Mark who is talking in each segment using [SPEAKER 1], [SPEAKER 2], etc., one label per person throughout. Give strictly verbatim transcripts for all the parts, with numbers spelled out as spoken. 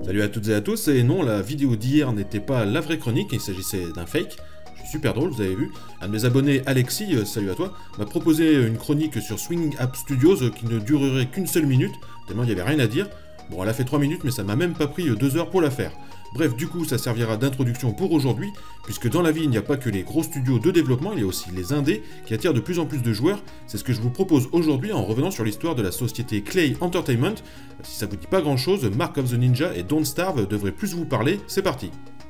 [SPEAKER 1] Salut à toutes et à tous, et non, la vidéo d'hier n'était pas la vraie chronique, il s'agissait d'un fake. Je suis super drôle, vous avez vu. Un de mes abonnés, Alexis, euh, salut à toi, m'a proposé une chronique sur Swing App Studios euh, qui ne durerait qu'une seule minute, tellement il n'y avait rien à dire. Bon, elle a fait trois minutes, mais ça m'a même pas pris deux heures pour la faire. Bref, du coup, ça servira d'introduction pour aujourd'hui, puisque dans la vie, il n'y a pas que les gros studios de développement, il y a aussi les indés, qui attirent de plus en plus de joueurs. C'est ce que je vous propose aujourd'hui en revenant sur l'histoire de la société Klei Entertainment. Si ça vous dit pas grand chose, Mark of the Ninja et Don't Starve devraient plus vous parler, c'est parti.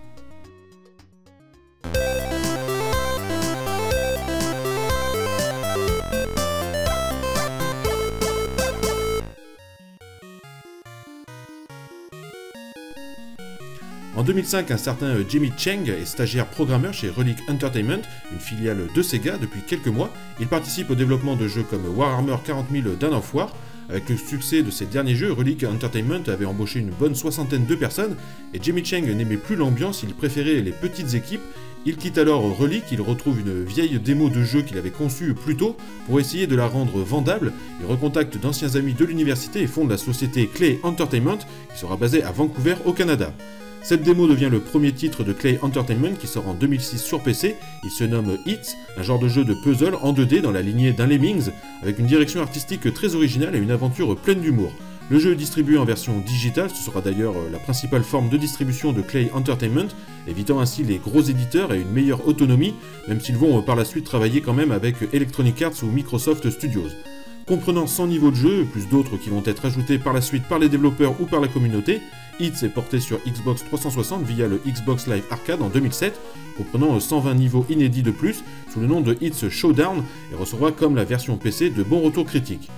[SPEAKER 1] En deux mille cinq, un certain Jimmy Cheng est stagiaire programmeur chez Relic Entertainment, une filiale de Sega depuis quelques mois. Il participe au développement de jeux comme Warhammer quarante mille Dawn of War. Avec le succès de ses derniers jeux, Relic Entertainment avait embauché une bonne soixantaine de personnes, et Jimmy Cheng n'aimait plus l'ambiance, il préférait les petites équipes. Il quitte alors Relic, il retrouve une vieille démo de jeu qu'il avait conçue plus tôt pour essayer de la rendre vendable. Il recontacte d'anciens amis de l'université et fonde la société Klei Entertainment, qui sera basée à Vancouver au Canada. Cette démo devient le premier titre de Klei Entertainment qui sort en deux mille six sur P C. Il se nomme Hits, un genre de jeu de puzzle en deux D dans la lignée d'un Lemmings, avec une direction artistique très originale et une aventure pleine d'humour. Le jeu est distribué en version digitale, ce sera d'ailleurs la principale forme de distribution de Klei Entertainment, évitant ainsi les gros éditeurs et une meilleure autonomie, même s'ils vont par la suite travailler quand même avec Electronic Arts ou Microsoft Studios. Comprenant cent niveaux de jeu, plus d'autres qui vont être ajoutés par la suite par les développeurs ou par la communauté, Hits est porté sur Xbox trois cent soixante via le Xbox Live Arcade en deux mille sept, comprenant cent vingt niveaux inédits de plus, sous le nom de Hits Showdown, et recevra comme la version P C de bons retours critiques.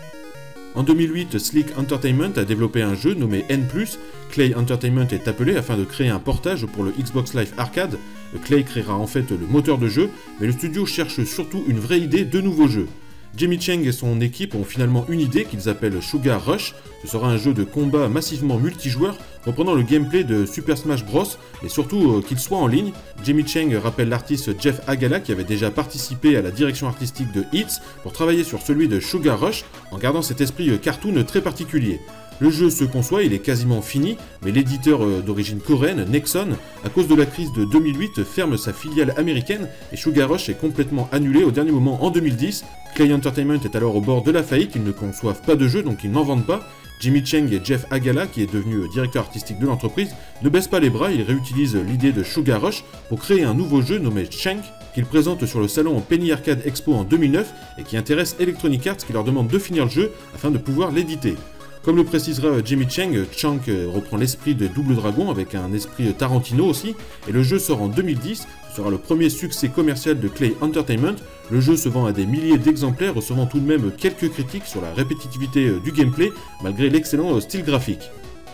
[SPEAKER 1] En deux mille huit, Slick Entertainment a développé un jeu nommé N plus. Klei Entertainment est appelé afin de créer un portage pour le Xbox Live Arcade. Klei créera en fait le moteur de jeu, mais le studio cherche surtout une vraie idée de nouveaux jeux. Jimmy Cheng et son équipe ont finalement une idée qu'ils appellent Sugar Rush. Ce sera un jeu de combat massivement multijoueur, reprenant le gameplay de Super Smash Bros, et surtout euh, qu'il soit en ligne. Jimmy Cheng rappelle l'artiste Jeff Agala qui avait déjà participé à la direction artistique de Hits pour travailler sur celui de Sugar Rush, en gardant cet esprit euh, cartoon très particulier. Le jeu se conçoit, il est quasiment fini, mais l'éditeur euh, d'origine coréenne, Nexon, à cause de la crise de deux mille huit, ferme sa filiale américaine et Sugar Rush est complètement annulé au dernier moment en deux mille dix. Klei Entertainment est alors au bord de la faillite, ils ne conçoivent pas de jeu donc ils n'en vendent pas. Jimmy Cheng et Jeff Agala, qui est devenu euh, directeur artistique de l'entreprise, ne baissent pas les bras, ils réutilisent l'idée de Sugar Rush pour créer un nouveau jeu nommé Shank, qu'ils présentent sur le salon Penny Arcade Expo en deux mille neuf et qui intéresse Electronic Arts qui leur demande de finir le jeu afin de pouvoir l'éditer. Comme le précisera Jimmy Cheng, Shank reprend l'esprit de Double Dragon avec un esprit Tarantino aussi, et le jeu sort en deux mille dix, ce sera le premier succès commercial de Klei Entertainment. Le jeu se vend à des milliers d'exemplaires, recevant tout de même quelques critiques sur la répétitivité du gameplay, malgré l'excellent style graphique.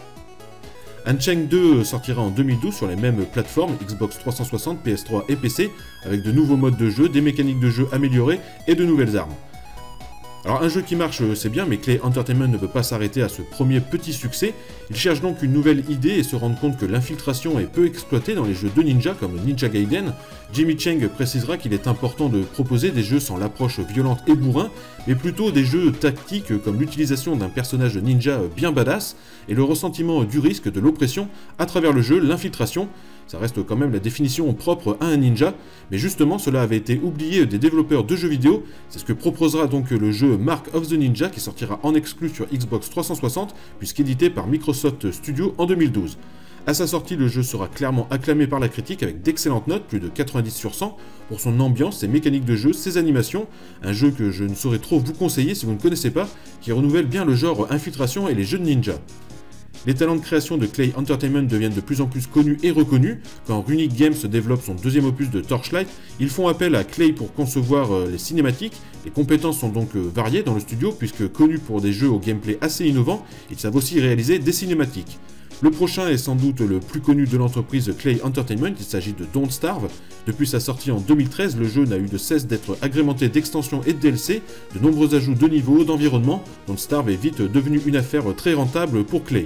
[SPEAKER 1] Unchained deux sortira en deux mille douze sur les mêmes plateformes, Xbox trois cent soixante, P S trois et P C, avec de nouveaux modes de jeu, des mécaniques de jeu améliorées et de nouvelles armes. Alors un jeu qui marche c'est bien, mais Klei Entertainment ne peut pas s'arrêter à ce premier petit succès. Ils cherchent donc une nouvelle idée et se rendent compte que l'infiltration est peu exploitée dans les jeux de ninja comme Ninja Gaiden. Jimmy Cheng précisera qu'il est important de proposer des jeux sans l'approche violente et bourrin, mais plutôt des jeux tactiques comme l'utilisation d'un personnage ninja bien badass et le ressentiment du risque de l'oppression à travers le jeu, l'infiltration. Ça reste quand même la définition propre à un ninja, mais justement cela avait été oublié des développeurs de jeux vidéo, c'est ce que proposera donc le jeu Mark of the Ninja qui sortira en exclu sur Xbox trois cent soixante, puisqu'édité par Microsoft Studios en deux mille douze. À sa sortie, le jeu sera clairement acclamé par la critique avec d'excellentes notes, plus de quatre-vingt-dix sur cent, pour son ambiance, ses mécaniques de jeu, ses animations, un jeu que je ne saurais trop vous conseiller si vous ne connaissez pas, qui renouvelle bien le genre infiltration et les jeux de ninja. Les talents de création de Klei Entertainment deviennent de plus en plus connus et reconnus. Quand Runic Games développe son deuxième opus de Torchlight, ils font appel à Klei pour concevoir euh, les cinématiques. Les compétences sont donc euh, variées dans le studio, puisque connus pour des jeux au gameplay assez innovant, ils savent aussi réaliser des cinématiques. Le prochain est sans doute le plus connu de l'entreprise Klei Entertainment, il s'agit de Don't Starve. Depuis sa sortie en deux mille treize, le jeu n'a eu de cesse d'être agrémenté d'extensions et de D L C, de nombreux ajouts de niveaux, d'environnement. Don't Starve est vite devenu une affaire très rentable pour Klei.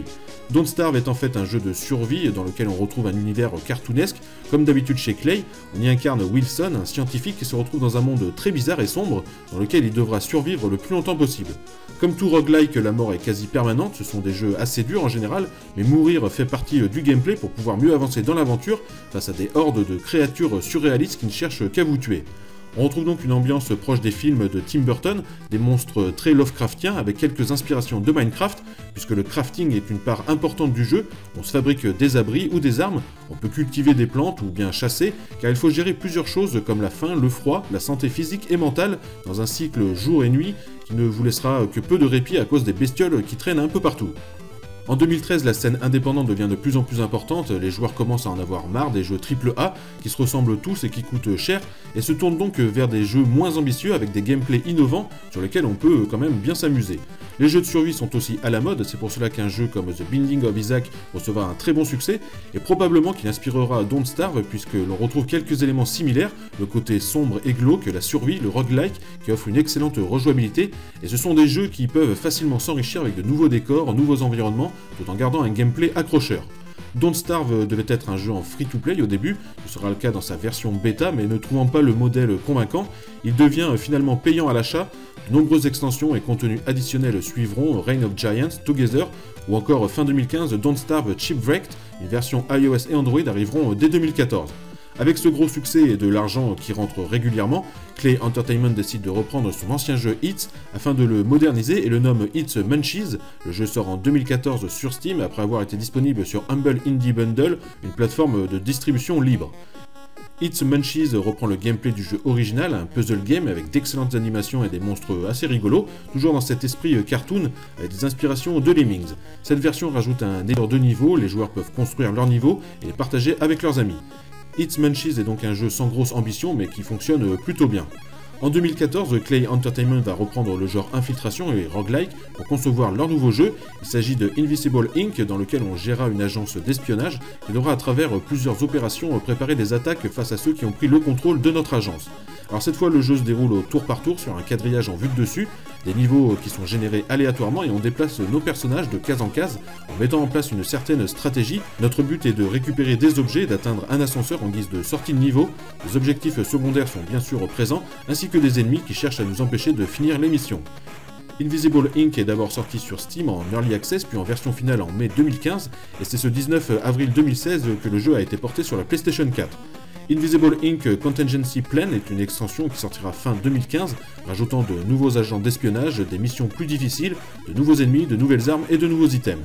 [SPEAKER 1] Don't Starve est en fait un jeu de survie dans lequel on retrouve un univers cartoonesque. Comme d'habitude chez Clay, on y incarne Wilson, un scientifique qui se retrouve dans un monde très bizarre et sombre, dans lequel il devra survivre le plus longtemps possible. Comme tout roguelike, la mort est quasi permanente, ce sont des jeux assez durs en général, mais mourir fait partie du gameplay pour pouvoir mieux avancer dans l'aventure face à des hordes de créatures surréalistes qui ne cherchent qu'à vous tuer. On retrouve donc une ambiance proche des films de Tim Burton, des monstres très Lovecraftiens avec quelques inspirations de Minecraft, puisque le crafting est une part importante du jeu, on se fabrique des abris ou des armes, on peut cultiver des plantes ou bien chasser, car il faut gérer plusieurs choses comme la faim, le froid, la santé physique et mentale, dans un cycle jour et nuit qui ne vous laissera que peu de répit à cause des bestioles qui traînent un peu partout. En deux mille treize, la scène indépendante devient de plus en plus importante, les joueurs commencent à en avoir marre des jeux triple A qui se ressemblent tous et qui coûtent cher, et se tournent donc vers des jeux moins ambitieux avec des gameplays innovants sur lesquels on peut quand même bien s'amuser. Les jeux de survie sont aussi à la mode, c'est pour cela qu'un jeu comme The Binding of Isaac recevra un très bon succès, et probablement qu'il inspirera Don't Starve puisque l'on retrouve quelques éléments similaires, le côté sombre et glauque, la survie, le roguelike qui offre une excellente rejouabilité, et ce sont des jeux qui peuvent facilement s'enrichir avec de nouveaux décors, nouveaux environnements, tout en gardant un gameplay accrocheur. Don't Starve devait être un jeu en free-to-play au début, ce sera le cas dans sa version bêta, mais ne trouvant pas le modèle convaincant, il devient finalement payant à l'achat. De nombreuses extensions et contenus additionnels suivront, Reign of Giants, Together, ou encore fin deux mille quinze, Don't Starve Shipwrecked, une version iOS et Android arriveront dès deux mille quatorze. Avec ce gros succès et de l'argent qui rentre régulièrement, Clay Entertainment décide de reprendre son ancien jeu Hits afin de le moderniser et le nomme Hits Munchies. Le jeu sort en deux mille quatorze sur Steam après avoir été disponible sur Humble Indie Bundle, une plateforme de distribution libre. Hits Munchies reprend le gameplay du jeu original, un puzzle game avec d'excellentes animations et des monstres assez rigolos, toujours dans cet esprit cartoon avec des inspirations de Lemmings. Cette version rajoute un éditeur de niveau, les joueurs peuvent construire leur niveau et les partager avec leurs amis. Hits Munchies est donc un jeu sans grosse ambition mais qui fonctionne plutôt bien. En deux mille quatorze, Clay Entertainment va reprendre le genre infiltration et roguelike pour concevoir leur nouveau jeu. Il s'agit de Invisible Inc dans lequel on gérera une agence d'espionnage qui devra à travers plusieurs opérations préparer des attaques face à ceux qui ont pris le contrôle de notre agence. Alors cette fois le jeu se déroule au tour par tour sur un quadrillage en vue de dessus, des niveaux qui sont générés aléatoirement et on déplace nos personnages de case en case en mettant en place une certaine stratégie. Notre but est de récupérer des objets et d'atteindre un ascenseur en guise de sortie de niveau. Les objectifs secondaires sont bien sûr présents, ainsi que des ennemis qui cherchent à nous empêcher de finir les missions. Invisible Inc est d'abord sorti sur Steam en Early Access puis en version finale en mai deux mille quinze et c'est ce dix-neuf avril deux mille seize que le jeu a été porté sur la PlayStation quatre. Invisible Inc Contingency Plan est une extension qui sortira fin deux mille quinze, rajoutant de nouveaux agents d'espionnage, des missions plus difficiles, de nouveaux ennemis, de nouvelles armes et de nouveaux items.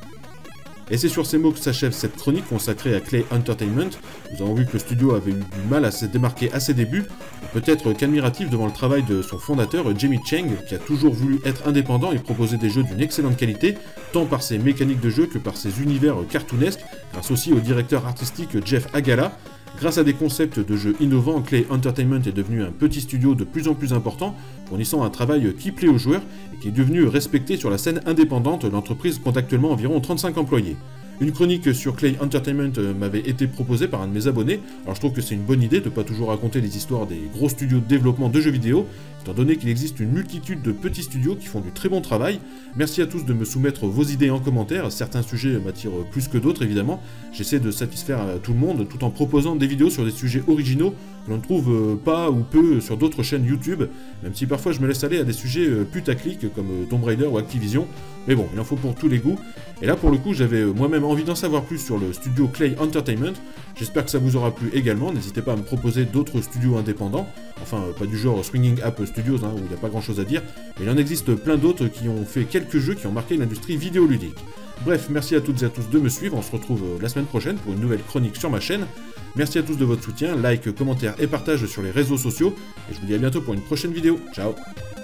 [SPEAKER 1] Et c'est sur ces mots que s'achève cette chronique consacrée à Clay Entertainment. Nous avons vu que le studio avait eu du mal à se démarquer à ses débuts, peut-être qu'admiratif devant le travail de son fondateur Jamie Cheng, qui a toujours voulu être indépendant et proposer des jeux d'une excellente qualité, tant par ses mécaniques de jeu que par ses univers cartoonesques, grâce aussi au directeur artistique Jeff Agala. Grâce à des concepts de jeux innovants, Clay Entertainment est devenu un petit studio de plus en plus important, fournissant un travail qui plaît aux joueurs et qui est devenu respecté sur la scène indépendante. L'entreprise compte actuellement environ trente-cinq employés. Une chronique sur Clay Entertainment m'avait été proposée par un de mes abonnés, alors je trouve que c'est une bonne idée de ne pas toujours raconter les histoires des gros studios de développement de jeux vidéo, étant donné qu'il existe une multitude de petits studios qui font du très bon travail. Merci à tous de me soumettre vos idées en commentaire, certains sujets m'attirent plus que d'autres évidemment, j'essaie de satisfaire tout le monde tout en proposant des vidéos sur des sujets originaux que l'on ne trouve pas ou peu sur d'autres chaînes YouTube, même si parfois je me laisse aller à des sujets putaclic comme Tomb Raider ou Activision, mais bon, il en faut pour tous les goûts. Et là pour le coup j'avais moi-même envie d'en savoir plus sur le studio Clay Entertainment, j'espère que ça vous aura plu également, n'hésitez pas à me proposer d'autres studios indépendants, enfin pas du genre Swinging App Studios hein, où il n'y a pas grand chose à dire, mais il en existe plein d'autres qui ont fait quelques jeux qui ont marqué l'industrie vidéoludique. Bref, merci à toutes et à tous de me suivre, on se retrouve la semaine prochaine pour une nouvelle chronique sur ma chaîne. Merci à tous de votre soutien, like, commentaire et partage sur les réseaux sociaux, et je vous dis à bientôt pour une prochaine vidéo. Ciao.